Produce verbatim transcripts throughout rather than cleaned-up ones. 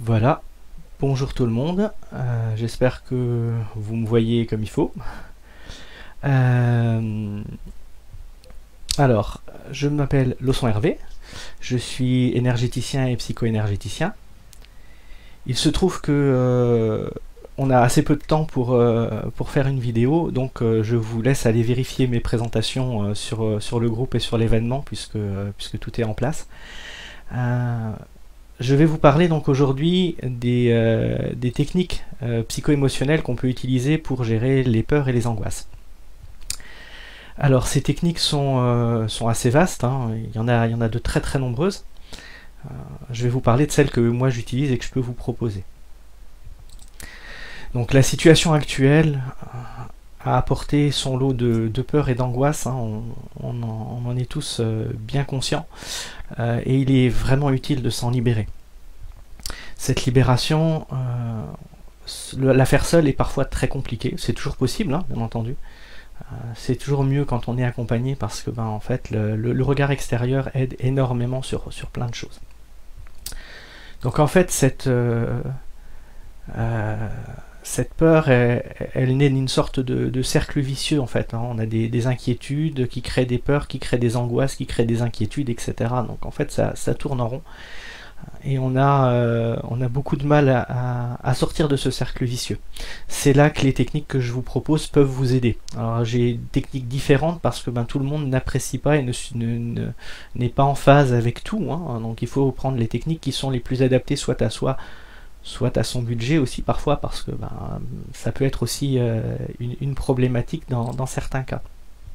Voilà, bonjour tout le monde, euh, j'espère que vous me voyez comme il faut. Euh, alors, je m'appelle Losson Hervé, je suis énergéticien et psycho-énergéticien. Il se trouve que euh, on a assez peu de temps pour, euh, pour faire une vidéo, donc euh, je vous laisse aller vérifier mes présentations euh, sur, euh, sur le groupe et sur l'événement, puisque, euh, puisque tout est en place. Euh, Je vais vous parler donc aujourd'hui des, euh, des techniques euh, psycho-émotionnelles qu'on peut utiliser pour gérer les peurs et les angoisses. Alors ces techniques sont, euh, sont assez vastes, hein. il, y en a, il y en a de très très nombreuses. Euh, je vais vous parler de celles que moi j'utilise et que je peux vous proposer. Donc la situation actuelle a apporté son lot de, de peur et d'angoisse, hein. on, on, en, on en est tous euh, bien conscients, euh, et il est vraiment utile de s'en libérer. Cette libération, euh, la faire seule est parfois très compliquée, c'est toujours possible, hein, bien entendu. Euh, c'est toujours mieux quand on est accompagné parce que ben, en fait, le, le, le regard extérieur aide énormément sur, sur plein de choses. Donc en fait, cette, euh, euh, cette peur, elle, elle naît d'une sorte de, de cercle vicieux en fait, hein. On a des, des inquiétudes qui créent des peurs, qui créent des angoisses, qui créent des inquiétudes, et cetera. Donc en fait, ça, ça tourne en rond. Et on a, euh, on a beaucoup de mal à, à, à sortir de ce cercle vicieux. C'est là que les techniques que je vous propose peuvent vous aider. Alors j'ai des techniques différentes parce que ben, tout le monde n'apprécie pas et ne, ne, n'est pas en phase avec tout, hein. Donc il faut prendre les techniques qui sont les plus adaptées soit à soi, soit à son budget aussi parfois, parce que ben, ça peut être aussi euh, une, une problématique dans, dans certains cas.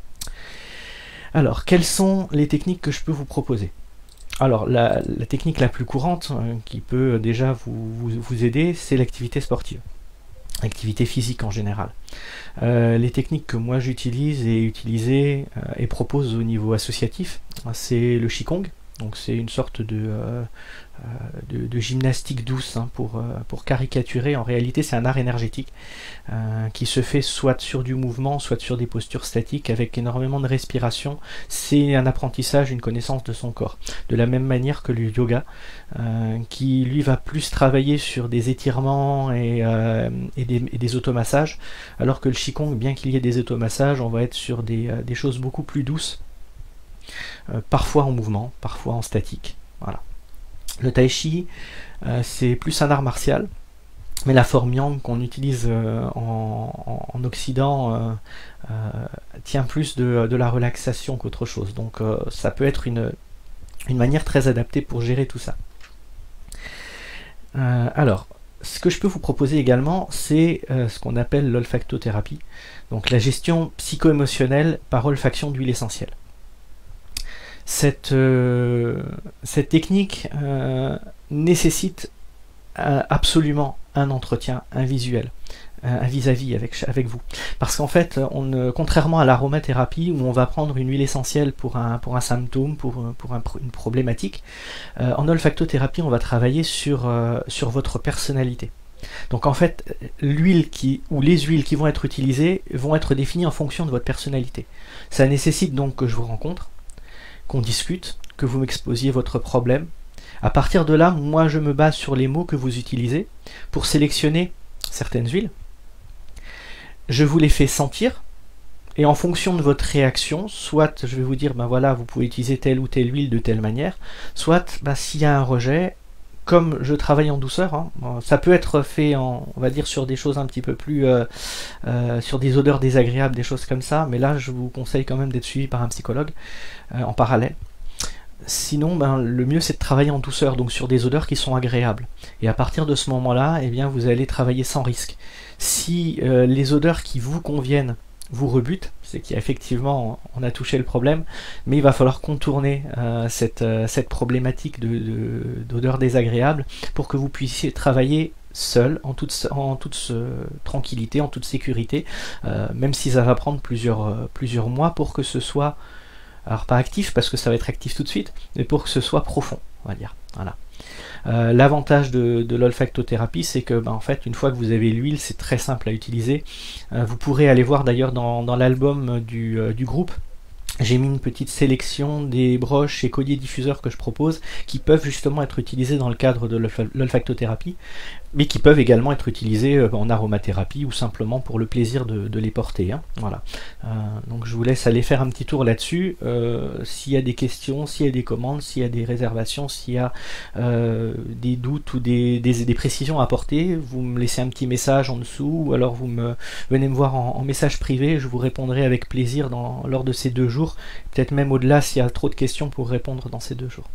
Alors, quelles sont les techniques que je peux vous proposer ? Alors, la, la technique la plus courante, euh, qui peut déjà vous, vous, vous aider, c'est l'activité sportive, l'activité physique en général. Euh, les techniques que moi j'utilise et utilisées euh, et propose au niveau associatif, c'est le Qigong. Donc c'est une sorte de, euh, de, de gymnastique douce, hein, pour, euh, pour caricaturer. En réalité, c'est un art énergétique euh, qui se fait soit sur du mouvement, soit sur des postures statiques avec énormément de respiration. C'est un apprentissage, une connaissance de son corps. De la même manière que le yoga, euh, qui lui va plus travailler sur des étirements et, euh, et, des, et des automassages, alors que le Qigong, bien qu'il y ait des automassages, on va être sur des, euh, des choses beaucoup plus douces. Euh, parfois en mouvement, parfois en statique. Voilà. Le tai chi, euh, c'est plus un art martial, mais la forme yang qu'on utilise euh, en, en, en Occident euh, euh, tient plus de, de la relaxation qu'autre chose. Donc euh, ça peut être une, une manière très adaptée pour gérer tout ça. Euh, alors, ce que je peux vous proposer également, c'est euh, ce qu'on appelle l'olfactothérapie, donc la gestion psycho-émotionnelle par olfaction d'huile essentielle. Cette, euh, cette technique euh, nécessite euh, absolument un entretien, un visuel, euh, un vis-à-vis avec, avec vous. Parce qu'en fait, on ne, contrairement à l'aromathérapie, où on va prendre une huile essentielle pour un, pour un symptôme, pour, pour un, une problématique, euh, en olfactothérapie, on va travailler sur, euh, sur votre personnalité. Donc en fait, l'huile qui, ou les huiles qui vont être utilisées vont être définies en fonction de votre personnalité. Ça nécessite donc que je vous rencontre, qu'on discute, que vous m'exposiez votre problème. À partir de là, moi je me base sur les mots que vous utilisez pour sélectionner certaines huiles. Je vous les fais sentir, et en fonction de votre réaction, soit je vais vous dire, ben voilà, vous pouvez utiliser telle ou telle huile de telle manière, soit ben, s'il y a un rejet, comme je travaille en douceur, hein, ça peut être fait en, on va dire, sur des choses un petit peu plus, euh, euh, sur des odeurs désagréables, des choses comme ça, mais là je vous conseille quand même d'être suivi par un psychologue euh, en parallèle. Sinon, ben, le mieux c'est de travailler en douceur, donc sur des odeurs qui sont agréables. Et à partir de ce moment-là, eh bien, vous allez travailler sans risque. Si euh, les odeurs qui vous conviennent vous rebute, c'est qu'effectivement on a touché le problème, mais il va falloir contourner euh, cette, euh, cette problématique de, de, d'odeurs désagréables pour que vous puissiez travailler seul, en toute, en toute euh, tranquillité, en toute sécurité, euh, même si ça va prendre plusieurs, euh, plusieurs mois pour que ce soit, alors pas actif parce que ça va être actif tout de suite, mais pour que ce soit profond, on va dire. Voilà. Euh, L'avantage de, de l'olfactothérapie, c'est que ben, en fait, une fois que vous avez l'huile, c'est très simple à utiliser. Euh, vous pourrez aller voir d'ailleurs dans, dans l'album du, euh, du groupe, j'ai mis une petite sélection des broches et colliers diffuseurs que je propose, qui peuvent justement être utilisés dans le cadre de l'olfactothérapie, mais qui peuvent également être utilisés en aromathérapie ou simplement pour le plaisir de, de les porter. Hein. Voilà. Euh, donc je vous laisse aller faire un petit tour là-dessus. Euh, s'il y a des questions, s'il y a des commandes, s'il y a des réservations, s'il y a euh, des doutes ou des, des, des précisions à apporter, vous me laissez un petit message en dessous, ou alors vous me venez me voir en, en message privé, je vous répondrai avec plaisir dans, lors de ces deux jours, peut-être même au-delà s'il y a trop de questions pour répondre dans ces deux jours.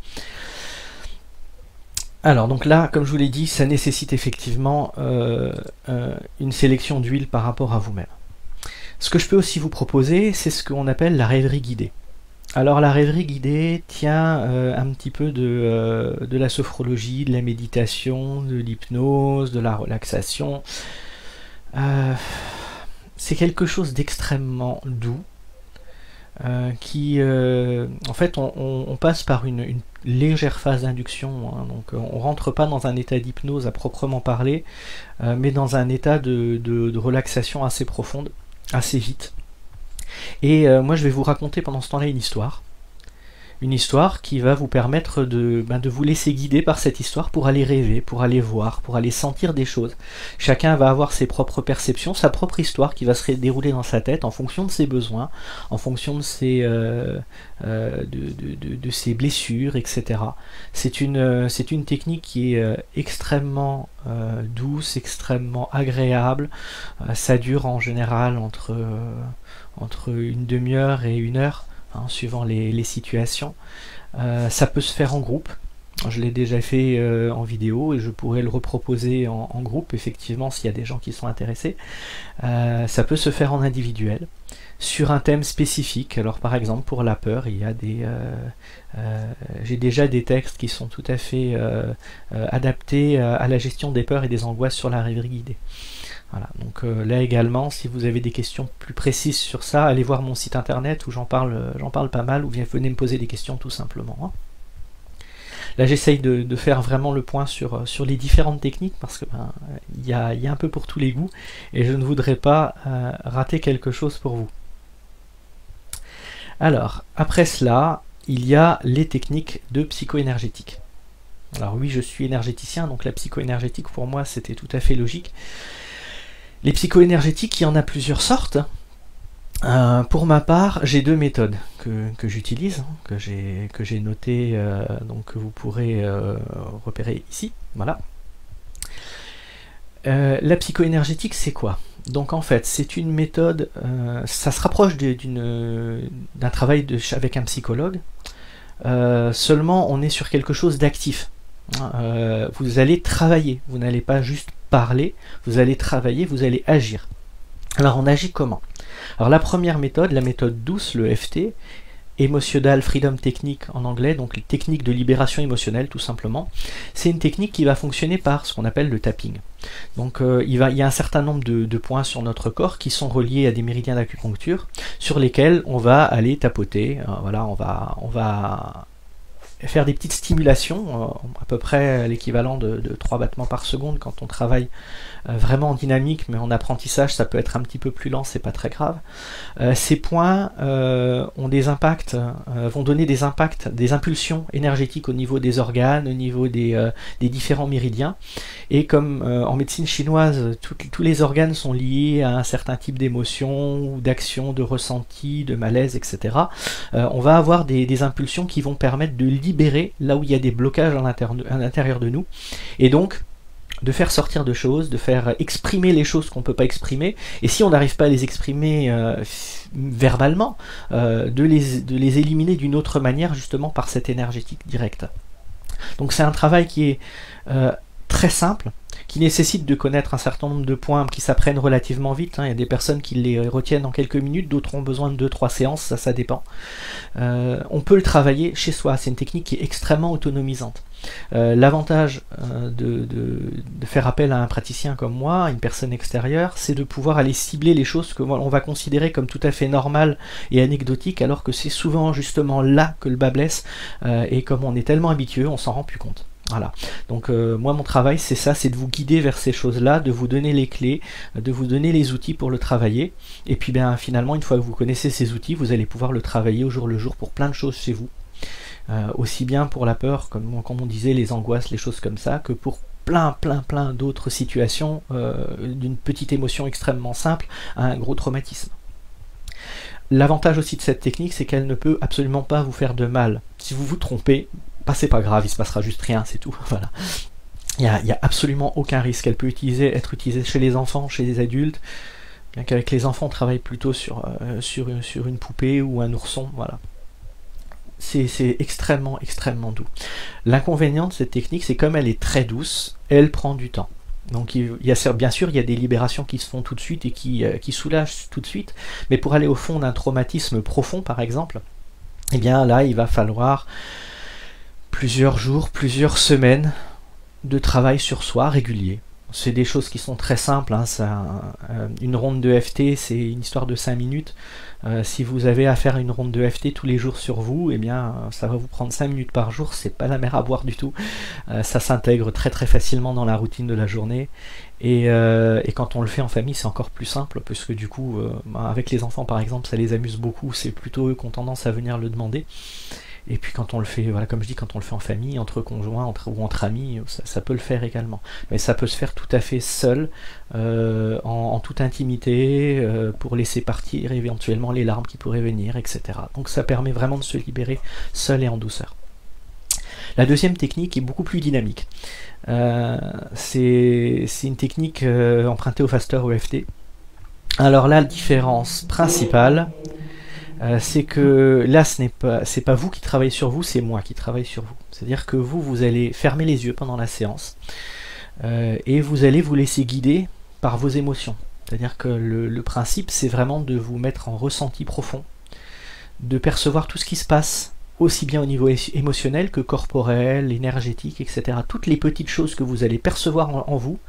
Alors donc là, comme je vous l'ai dit, ça nécessite effectivement euh, euh, une sélection d'huile par rapport à vous-même. Ce que je peux aussi vous proposer, c'est ce qu'on appelle la rêverie guidée. Alors la rêverie guidée tient euh, un petit peu de, euh, de la sophrologie, de la méditation, de l'hypnose, de la relaxation. Euh, c'est quelque chose d'extrêmement doux. Euh, qui, euh, en fait, on, on, on passe par une, une légère phase d'induction, hein, donc on rentre pas dans un état d'hypnose à proprement parler, euh, mais dans un état de, de, de relaxation assez profonde, assez vite. Et euh, moi, je vais vous raconter pendant ce temps-là une histoire. Une histoire qui va vous permettre de, ben, de vous laisser guider par cette histoire pour aller rêver, pour aller voir, pour aller sentir des choses. Chacun va avoir ses propres perceptions, sa propre histoire qui va se dérouler dans sa tête en fonction de ses besoins, en fonction de ses, euh, euh, de, de, de, de ses blessures, et cetera. C'est une, c'est une technique qui est euh, extrêmement euh, douce, extrêmement agréable. Euh, ça dure en général entre, euh, entre une demi-heure et une heure. Hein, suivant les, les situations. Euh, ça peut se faire en groupe. Je l'ai déjà fait euh, en vidéo et je pourrais le reproposer en, en groupe, effectivement, s'il y a des gens qui sont intéressés. Euh, ça peut se faire en individuel, sur un thème spécifique. Alors par exemple, pour la peur, il y a des... Euh, euh, j'ai déjà des textes qui sont tout à fait euh, euh, adaptés à, à la gestion des peurs et des angoisses sur la rêverie guidée. Voilà, donc euh, là également, si vous avez des questions plus précises sur ça, allez voir mon site internet où j'en parle, euh, j'en parle pas mal, ou bien venez me poser des questions tout simplement. Hein. Là j'essaye de, de faire vraiment le point sur, sur les différentes techniques, parce que ben, y a, y a un peu pour tous les goûts, et je ne voudrais pas euh, rater quelque chose pour vous. Alors, après cela, il y a les techniques de psycho-énergétique. Alors oui, je suis énergéticien, donc la psycho-énergétique pour moi c'était tout à fait logique. Les psycho-énergétiques, il y en a plusieurs sortes. Euh, pour ma part, j'ai deux méthodes que, que j'utilise, hein, que j'ai que j'ai notées, euh, donc que vous pourrez euh, repérer ici. Voilà. Euh, la psycho-énergétique, c'est quoi? Donc en fait, c'est une méthode, euh, ça se rapproche d'un travail de, avec un psychologue, euh, seulement on est sur quelque chose d'actif. Euh, vous allez travailler, vous n'allez pas juste parler, vous allez travailler, vous allez agir. Alors on agit comment? Alors la première méthode, la méthode douce, le F T, Emotional Freedom Technique en anglais, donc technique de libération émotionnelle tout simplement, c'est une technique qui va fonctionner par ce qu'on appelle le tapping. Donc euh, il, va, il y a un certain nombre de, de points sur notre corps qui sont reliés à des méridiens d'acupuncture sur lesquels on va aller tapoter, euh, voilà, on va, on va faire des petites stimulations, euh, à peu près l'équivalent de, de trois battements par seconde quand on travaille euh, vraiment en dynamique, mais en apprentissage ça peut être un petit peu plus lent, c'est pas très grave. Euh, ces points euh, ont des impacts, euh, vont donner des impacts, des impulsions énergétiques au niveau des organes, au niveau des, euh, des différents méridiens, et comme euh, en médecine chinoise, tout, tous les organes sont liés à un certain type d'émotion, ou d'action, de ressenti, de malaise, et cetera. Euh, on va avoir des, des impulsions qui vont permettre de libérer là où il y a des blocages à l'intérieur de nous, et donc de faire sortir de choses, de faire exprimer les choses qu'on ne peut pas exprimer, et si on n'arrive pas à les exprimer euh, verbalement, euh, de, les, de les éliminer d'une autre manière, justement par cette énergétique directe. Donc c'est un travail qui est euh, très simple, qui nécessite de connaître un certain nombre de points qui s'apprennent relativement vite. Hein. Il y a des personnes qui les retiennent en quelques minutes, d'autres ont besoin de deux trois séances, ça, ça dépend. Euh, on peut le travailler chez soi, c'est une technique qui est extrêmement autonomisante. Euh, L'avantage euh, de, de, de faire appel à un praticien comme moi, une personne extérieure, c'est de pouvoir aller cibler les choses que on va considérer comme tout à fait normales et anecdotiques, alors que c'est souvent justement là que le bas blesse, euh, et comme on est tellement habitué, on s'en rend plus compte. Voilà, donc euh, moi mon travail c'est ça, c'est de vous guider vers ces choses-là, de vous donner les clés, de vous donner les outils pour le travailler, et puis ben finalement une fois que vous connaissez ces outils, vous allez pouvoir le travailler au jour le jour pour plein de choses chez vous, euh, aussi bien pour la peur, comme, comme on disait, les angoisses, les choses comme ça, que pour plein plein plein d'autres situations, euh, d'une petite émotion extrêmement simple à un gros traumatisme. L'avantage aussi de cette technique, c'est qu'elle ne peut absolument pas vous faire de mal. Si vous vous trompez, bah, c'est pas grave, il se passera juste rien, c'est tout. Voilà. Il n'y a, a absolument aucun risque. Elle peut utiliser, être utilisée chez les enfants, chez les adultes, bien qu'avec les enfants on travaille plutôt sur, euh, sur, sur une poupée ou un ourson. Voilà. C'est extrêmement, extrêmement doux. L'inconvénient de cette technique, c'est comme elle est très douce, elle prend du temps. Donc il y a, bien sûr, il y a des libérations qui se font tout de suite et qui, euh, qui soulagent tout de suite, mais pour aller au fond d'un traumatisme profond, par exemple, eh bien là, il va falloir plusieurs jours, plusieurs semaines de travail sur soi régulier. C'est des choses qui sont très simples, hein. Un, euh, une ronde de F T, c'est une histoire de cinq minutes. Euh, si vous avez à faire une ronde de F T tous les jours sur vous, eh bien ça va vous prendre cinq minutes par jour, c'est pas la mer à boire du tout. Euh, ça s'intègre très très facilement dans la routine de la journée. Et, euh, et quand on le fait en famille, c'est encore plus simple, parce que du coup, euh, avec les enfants par exemple, ça les amuse beaucoup, c'est plutôt eux qui ont tendance à venir le demander. Et puis quand on le fait, voilà, comme je dis, quand on le fait en famille, entre conjoints, entre, ou entre amis, ça, ça peut le faire également. Mais ça peut se faire tout à fait seul, euh, en, en toute intimité, euh, pour laisser partir éventuellement les larmes qui pourraient venir, et cetera. Donc ça permet vraiment de se libérer seul et en douceur. La deuxième technique est beaucoup plus dynamique. Euh, c'est une technique euh, empruntée au Faster E F T. Alors là, la différence principale, Euh, c'est que là, ce n'est pas, c'est pas vous qui travaillez sur vous, c'est moi qui travaille sur vous. C'est-à-dire que vous, vous allez fermer les yeux pendant la séance euh, et vous allez vous laisser guider par vos émotions. C'est-à-dire que le, le principe, c'est vraiment de vous mettre en ressenti profond, de percevoir tout ce qui se passe, aussi bien au niveau émotionnel que corporel, énergétique, et cetera. Toutes les petites choses que vous allez percevoir en, en vous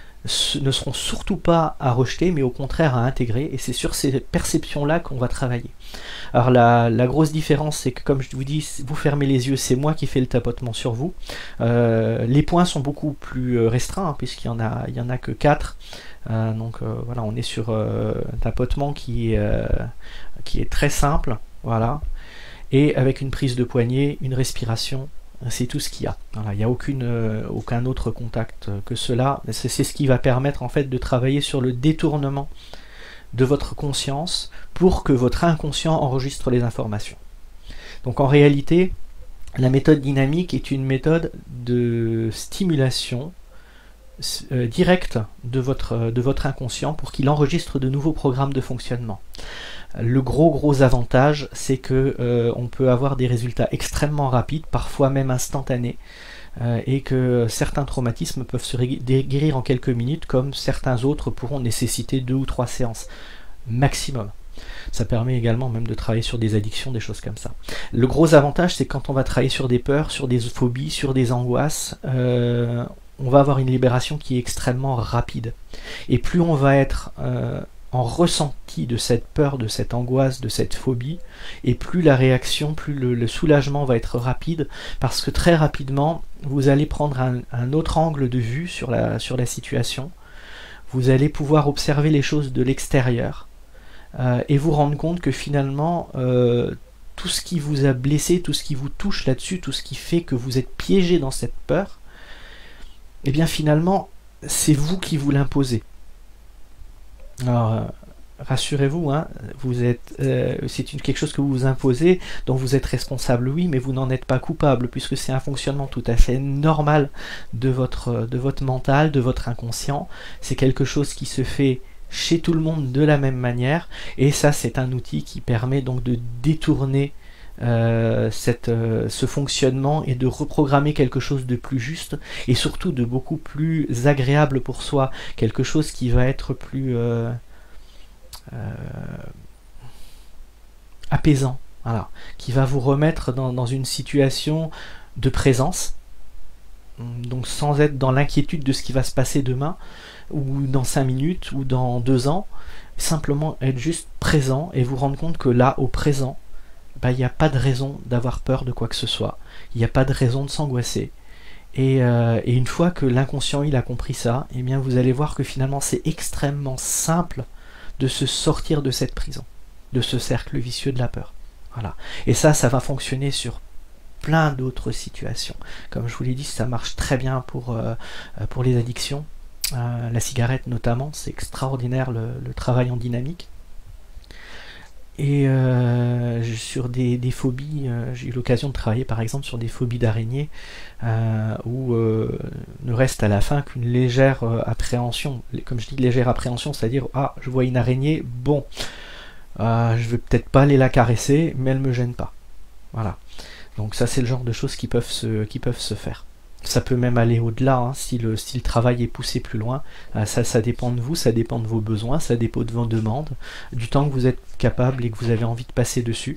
ne seront surtout pas à rejeter, mais au contraire à intégrer, et c'est sur ces perceptions-là qu'on va travailler. Alors la, la grosse différence, c'est que comme je vous dis, vous fermez les yeux, c'est moi qui fais le tapotement sur vous. Euh, les points sont beaucoup plus restreints, hein, puisqu'il y en a, il y en a que quatre. Euh, donc euh, voilà, on est sur euh, un tapotement qui, euh, qui est très simple, voilà, et avec une prise de poignet, une respiration. C'est tout ce qu'il y a. Voilà, il n'y a aucune, euh, aucun autre contact que cela. C'est ce qui va permettre en fait de travailler sur le détournement de votre conscience pour que votre inconscient enregistre les informations. Donc en réalité, la méthode dynamique est une méthode de stimulation euh, directe de votre, de votre inconscient pour qu'il enregistre de nouveaux programmes de fonctionnement. Le gros gros avantage, c'est que euh, on peut avoir des résultats extrêmement rapides, parfois même instantanés, euh, et que certains traumatismes peuvent se guérir en quelques minutes, comme certains autres pourront nécessiter deux ou trois séances maximum. Ça permet également même de travailler sur des addictions, des choses comme ça. Le gros avantage, c'est quand on va travailler sur des peurs, sur des phobies, sur des angoisses, euh, on va avoir une libération qui est extrêmement rapide. Et plus on va être euh, en ressenti de cette peur, de cette angoisse, de cette phobie, et plus la réaction, plus le, le soulagement va être rapide, parce que très rapidement, vous allez prendre un, un autre angle de vue sur la, sur la situation, vous allez pouvoir observer les choses de l'extérieur, euh, et vous rendre compte que finalement, euh, tout ce qui vous a blessé, tout ce qui vous touche là-dessus, tout ce qui fait que vous êtes piégé dans cette peur, et bien finalement, c'est vous qui vous l'imposez. Alors, euh, rassurez-vous, hein, vous êtes, euh, c'est quelque chose que vous vous imposez, dont vous êtes responsable, oui, mais vous n'en êtes pas coupable, puisque c'est un fonctionnement tout à fait normal de votre, de votre mental, de votre inconscient. C'est quelque chose qui se fait chez tout le monde de la même manière, et ça, c'est un outil qui permet donc de détourner Euh, cette, euh, ce fonctionnement et de reprogrammer quelque chose de plus juste et surtout de beaucoup plus agréable pour soi, quelque chose qui va être plus euh, euh, apaisant, voilà, qui va vous remettre dans, dans une situation de présence, donc sans être dans l'inquiétude de ce qui va se passer demain ou dans cinq minutes ou dans deux ans, simplement être juste présent et vous rendre compte que là, au présent, il n'y a pas de raison d'avoir peur de quoi que ce soit, il n'y a pas de raison de s'angoisser, Et, euh, et une fois que l'inconscient il a compris ça, eh bien vous allez voir que finalement c'est extrêmement simple de se sortir de cette prison, de ce cercle vicieux de la peur. Voilà. Et ça, ça va fonctionner sur plein d'autres situations. Comme je vous l'ai dit, ça marche très bien pour, euh, pour les addictions, euh, la cigarette notamment, c'est extraordinaire le, le travail en dynamique. Et euh, sur des, des phobies, euh, j'ai eu l'occasion de travailler par exemple sur des phobies d'araignées euh, où euh, ne reste à la fin qu'une légère euh, appréhension. Comme je dis légère appréhension, c'est-à-dire ah je vois une araignée, bon, euh, je vais peut-être pas aller la caresser, mais elle me gêne pas. Voilà. Donc ça c'est le genre de choses qui peuvent se, qui peuvent se faire. Ça peut même aller au-delà, hein, si, le, si le travail est poussé plus loin. Euh, ça, ça dépend de vous, ça dépend de vos besoins, ça dépend de vos demandes, du temps que vous êtes capable et que vous avez envie de passer dessus.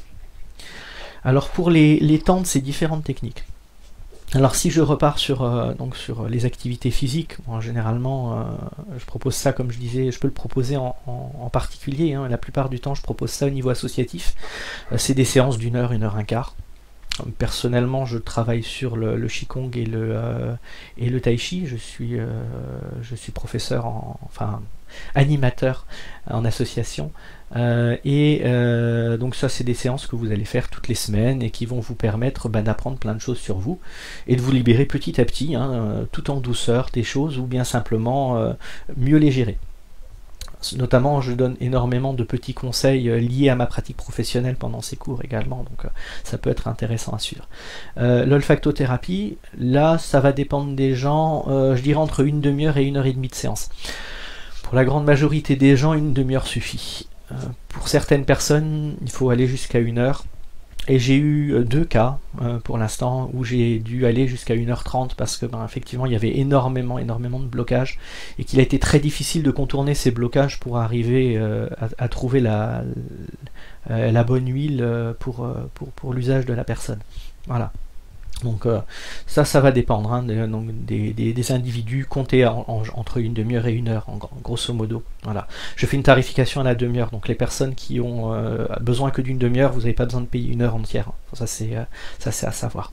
Alors pour les, les tentes, c'est différentes techniques. Alors si je repars sur, euh, donc sur les activités physiques, bon, généralement euh, je propose ça comme je disais, je peux le proposer en, en, en particulier, hein, la plupart du temps je propose ça au niveau associatif. Euh, c'est des séances d'une heure, une heure un quart. Personnellement, je travaille sur le, le Qigong et le, euh, et le Tai Chi. Je suis, euh, je suis professeur, en, enfin animateur en association. Euh, et euh, donc ça, c'est des séances que vous allez faire toutes les semaines et qui vont vous permettre bah, d'apprendre plein de choses sur vous et de vous libérer petit à petit, hein, tout en douceur, des choses ou bien simplement euh, mieux les gérer. Notamment, je donne énormément de petits conseils euh, liés à ma pratique professionnelle pendant ces cours également, donc euh, ça peut être intéressant à suivre. Euh, L'olfactothérapie, là, ça va dépendre des gens, euh, je dirais entre une demi-heure et une heure et demie de séance. Pour la grande majorité des gens, une demi-heure suffit. Euh, pour certaines personnes, il faut aller jusqu'à une heure. Et j'ai eu deux cas euh, pour l'instant où j'ai dû aller jusqu'à une heure trente parce que ben, effectivement il y avait énormément énormément de blocages et qu'il a été très difficile de contourner ces blocages pour arriver euh, à, à trouver la, la, la bonne huile pour, pour, pour l'usage de la personne. Voilà. Donc euh, ça, ça va dépendre hein, de, donc, des, des, des individus comptés en, en, entre une demi-heure et une heure, en, en grosso modo. Voilà. Je fais une tarification à la demi-heure, donc les personnes qui ont euh, besoin que d'une demi-heure, vous n'avez pas besoin de payer une heure entière. Ça c'est euh, ça c'est à savoir.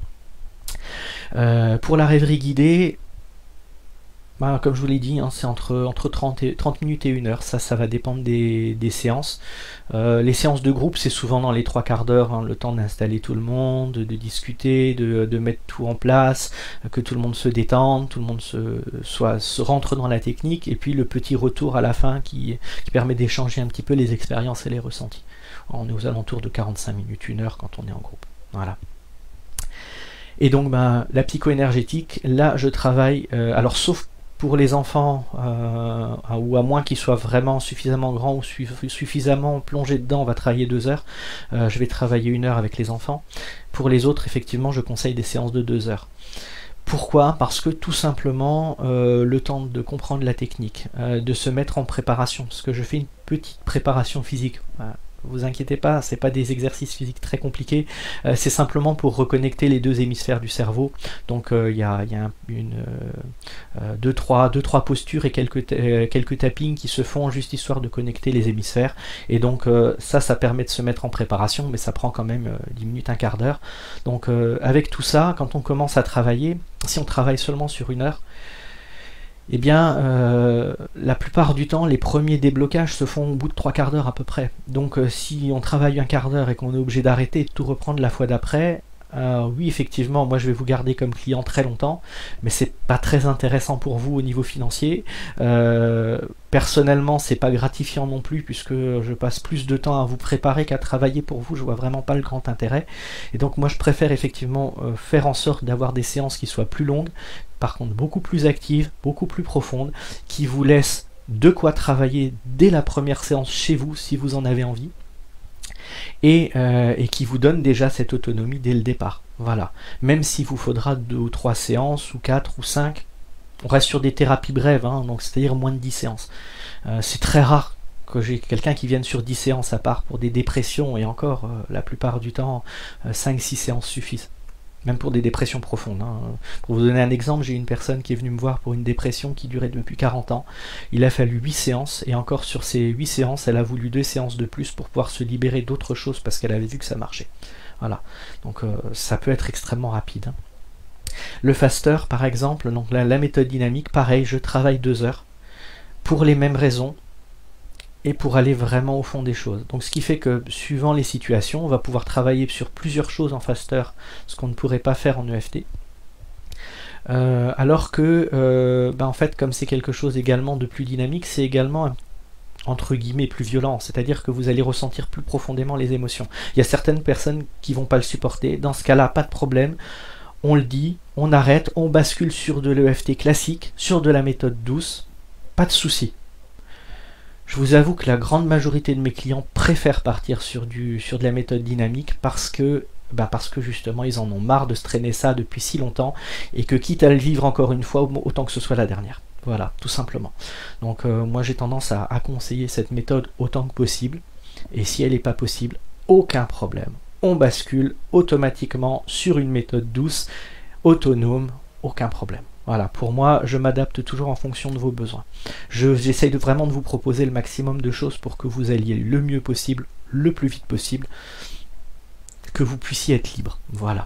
Euh, pour la rêverie guidée, bah, comme je vous l'ai dit, hein, c'est entre, entre trente, et, trente minutes et une heure, ça, ça va dépendre des, des séances. Euh, les séances de groupe, c'est souvent dans les trois quarts d'heure, hein, le temps d'installer tout le monde, de, de discuter, de, de mettre tout en place, que tout le monde se détende, tout le monde se, soit, se rentre dans la technique, et puis le petit retour à la fin qui, qui permet d'échanger un petit peu les expériences et les ressentis. On est aux alentours de quarante-cinq minutes, une heure quand on est en groupe. Voilà. Et donc, ben, la psycho-énergétique, là, je travaille, euh, alors sauf pour les enfants, euh, ou à moins qu'ils soient vraiment suffisamment grands ou suffisamment plongés dedans, on va travailler deux heures. Euh, je vais travailler une heure avec les enfants. Pour les autres, effectivement, je conseille des séances de deux heures. Pourquoi? Parce que tout simplement, euh, le temps de comprendre la technique, euh, de se mettre en préparation, parce que je fais une petite préparation physique. Voilà. Vous inquiétez pas, c'est pas des exercices physiques très compliqués, euh, c'est simplement pour reconnecter les deux hémisphères du cerveau. Donc il euh, y a, y a une, euh, deux, trois, deux, trois postures et quelques, euh, quelques tappings qui se font juste histoire de connecter les hémisphères. Et donc euh, ça, ça permet de se mettre en préparation, mais ça prend quand même euh, dix minutes, un quart d'heure. Donc euh, avec tout ça, quand on commence à travailler, si on travaille seulement sur une heure, eh bien, euh, la plupart du temps, les premiers déblocages se font au bout de trois quarts d'heure à peu près. Donc, euh, si on travaille un quart d'heure et qu'on est obligé d'arrêter et de tout reprendre la fois d'après, euh, oui, effectivement, moi je vais vous garder comme client très longtemps, mais c'est pas très intéressant pour vous au niveau financier. Euh, personnellement, c'est pas gratifiant non plus, puisque je passe plus de temps à vous préparer qu'à travailler pour vous. Je vois vraiment pas le grand intérêt. Et donc, moi je préfère effectivement euh, faire en sorte d'avoir des séances qui soient plus longues, par contre beaucoup plus active, beaucoup plus profonde, qui vous laisse de quoi travailler dès la première séance chez vous, si vous en avez envie, et, euh, et qui vous donne déjà cette autonomie dès le départ. Voilà. Même s'il vous faudra deux ou trois séances, ou quatre ou cinq, on reste sur des thérapies brèves, hein, donc c'est-à-dire moins de dix séances. Euh, c'est très rare que j'ai quelqu'un qui vienne sur dix séances, à part pour des dépressions, et encore, euh, la plupart du temps, euh, cinq six séances suffisent. Même pour des dépressions profondes. Hein. Pour vous donner un exemple, j'ai une personne qui est venue me voir pour une dépression qui durait depuis quarante ans. Il a fallu huit séances, et encore sur ces huit séances, elle a voulu deux séances de plus pour pouvoir se libérer d'autres choses parce qu'elle avait vu que ça marchait. Voilà. Donc euh, ça peut être extrêmement rapide. Hein. Le faster, par exemple, donc la, la méthode dynamique, pareil, je travaille deux heures pour les mêmes raisons et pour aller vraiment au fond des choses. Donc ce qui fait que, suivant les situations, on va pouvoir travailler sur plusieurs choses en faster, ce qu'on ne pourrait pas faire en E F T. Euh, alors que, euh, ben en fait, comme c'est quelque chose également de plus dynamique, c'est également entre guillemets plus violent, c'est-à-dire que vous allez ressentir plus profondément les émotions. Il y a certaines personnes qui vont pas le supporter, dans ce cas-là, pas de problème, on le dit, on arrête, on bascule sur de l'E F T classique, sur de la méthode douce, pas de souci. Je vous avoue que la grande majorité de mes clients préfèrent partir sur, du, sur de la méthode dynamique parce que Bah parce que justement ils en ont marre de se traîner ça depuis si longtemps et que quitte à le vivre encore une fois, autant que ce soit la dernière. Voilà, tout simplement. Donc euh, moi j'ai tendance à, à conseiller cette méthode autant que possible, et si elle n'est pas possible, aucun problème. On bascule automatiquement sur une méthode douce, autonome, aucun problème. Voilà, pour moi, je m'adapte toujours en fonction de vos besoins. J'essaye de vraiment de vous proposer le maximum de choses pour que vous alliez le mieux possible, le plus vite possible, que vous puissiez être libre. Voilà.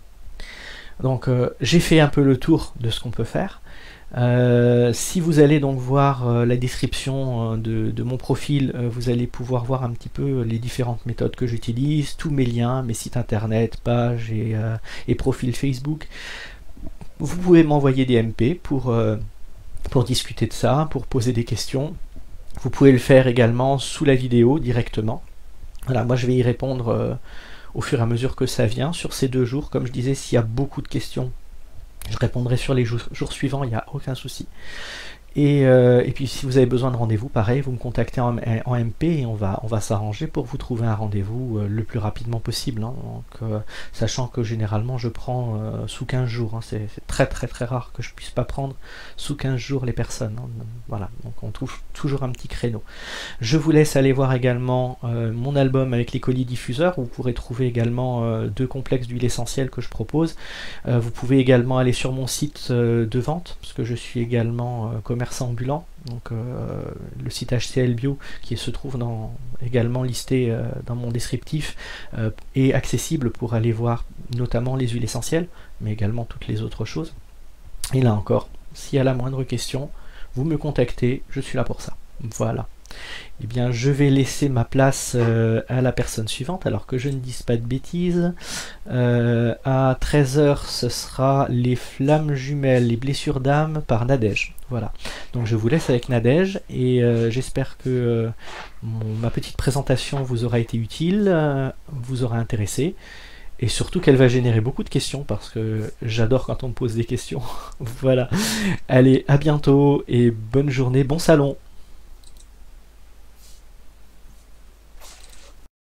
Donc euh, j'ai fait un peu le tour de ce qu'on peut faire. Euh, si vous allez donc voir euh, la description euh, de, de mon profil, euh, vous allez pouvoir voir un petit peu les différentes méthodes que j'utilise, tous mes liens, mes sites internet, pages et, euh, et profils Facebook. Vous pouvez m'envoyer des M P pour, euh, pour discuter de ça, pour poser des questions. Vous pouvez le faire également sous la vidéo directement. Voilà, moi je vais y répondre euh, au fur et à mesure que ça vient sur ces deux jours. Comme je disais, s'il y a beaucoup de questions, je répondrai sur les jours, jours suivants, il n'y a aucun souci. Et, euh, et puis si vous avez besoin de rendez-vous, pareil, vous me contactez en, en M P et on va, on va s'arranger pour vous trouver un rendez-vous euh, le plus rapidement possible. Hein. Donc, euh, sachant que généralement je prends euh, sous quinze jours, hein. C'est très très très rare que je puisse pas prendre sous quinze jours les personnes. Hein. Voilà, donc on trouve toujours un petit créneau. Je vous laisse aller voir également euh, mon album avec les colis diffuseurs, où vous pourrez trouver également euh, deux complexes d'huile essentielle que je propose. Euh, vous pouvez également aller sur mon site euh, de vente, parce que je suis également euh, commerçant ambulant, donc euh, le site H C L Bio qui se trouve dans, également listé euh, dans mon descriptif euh, est accessible pour aller voir notamment les huiles essentielles, mais également toutes les autres choses. Et là encore, s'il y a la moindre question, vous me contactez, je suis là pour ça. Voilà. Eh bien, je vais laisser ma place euh, à la personne suivante, alors que je ne dise pas de bêtises. Euh, à treize heures, ce sera les flammes jumelles, les blessures d'âme par Nadège. Voilà. Donc je vous laisse avec Nadège, et euh, j'espère que euh, mon, ma petite présentation vous aura été utile, euh, vous aura intéressé, et surtout qu'elle va générer beaucoup de questions, parce que j'adore quand on me pose des questions. Voilà. Allez, à bientôt, et bonne journée, bon salon.